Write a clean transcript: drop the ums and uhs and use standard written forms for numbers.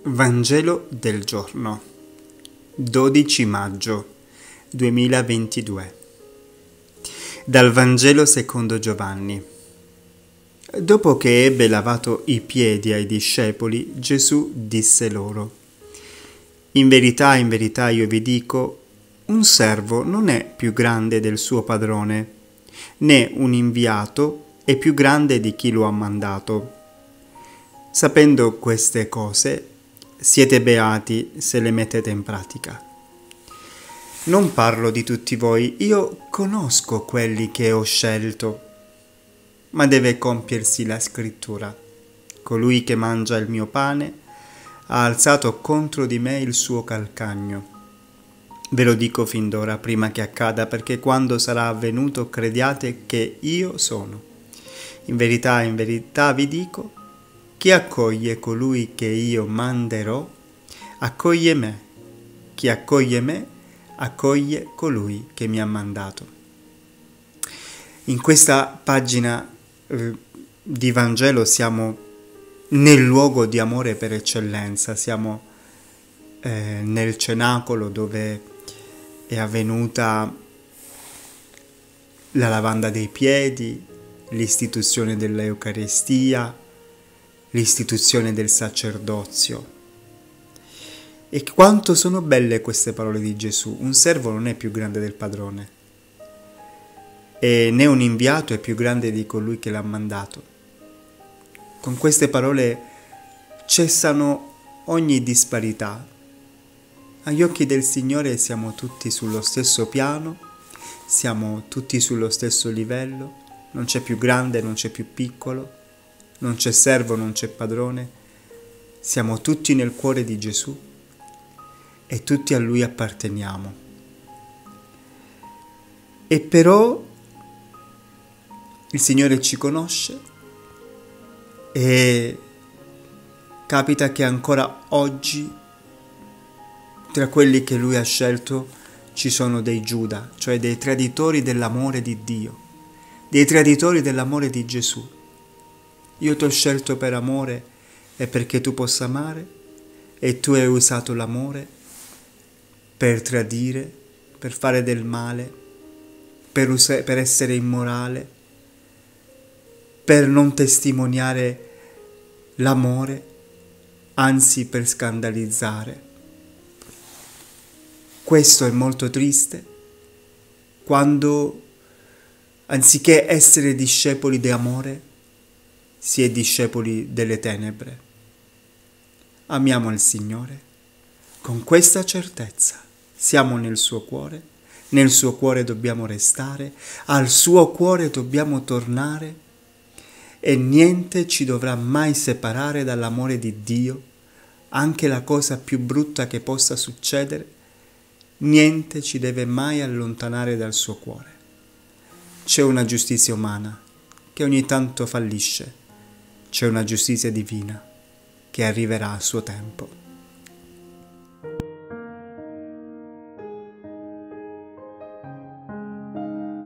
Vangelo del giorno, 12 maggio 2022. Dal Vangelo secondo Giovanni. Dopo che ebbe lavato i piedi ai discepoli, Gesù disse loro: in verità io vi dico, un servo non è più grande del suo padrone, né un inviato è più grande di chi lo ha mandato. Sapendo queste cose, siete beati se le mettete in pratica. Non parlo di tutti voi, io conosco quelli che ho scelto, ma deve compiersi la scrittura. Colui che mangia il mio pane ha alzato contro di me il suo calcagno. Ve lo dico fin d'ora, prima che accada, perché quando sarà avvenuto crediate che io sono. In verità vi dico, chi accoglie colui che io manderò, accoglie me. Chi accoglie me, accoglie colui che mi ha mandato. In questa pagina di Vangelo siamo nel luogo di amore per eccellenza, siamo nel cenacolo dove è avvenuta la lavanda dei piedi, l'istituzione dell'Eucaristia, l'istituzione del sacerdozio. E quanto sono belle queste parole di Gesù. Un servo non è più grande del padrone, e né un inviato è più grande di colui che l'ha mandato. Con queste parole cessano ogni disparità. Agli occhi del Signore siamo tutti sullo stesso piano, siamo tutti sullo stesso livello, non c'è più grande, non c'è più piccolo, non c'è servo, non c'è padrone, siamo tutti nel cuore di Gesù e tutti a Lui apparteniamo. E però il Signore ci conosce e capita che ancora oggi tra quelli che Lui ha scelto ci sono dei Giuda, cioè dei traditori dell'amore di Dio, dei traditori dell'amore di Gesù. Io ti ho scelto per amore e perché tu possa amare, e tu hai usato l'amore per tradire, per fare del male, per essere immorale, per non testimoniare l'amore, anzi per scandalizzare. Questo è molto triste, quando anziché essere discepoli di amore, si è discepoli delle tenebre. Amiamo il Signore con questa certezza. Siamo nel suo cuore dobbiamo restare, al suo cuore dobbiamo tornare e niente ci dovrà mai separare dall'amore di Dio, anche la cosa più brutta che possa succedere, niente ci deve mai allontanare dal suo cuore. C'è una giustizia umana che ogni tanto fallisce, c'è una giustizia divina che arriverà a suo tempo.